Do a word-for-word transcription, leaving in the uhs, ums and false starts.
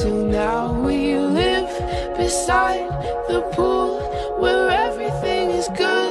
till now. We live beside the pool where everything is good.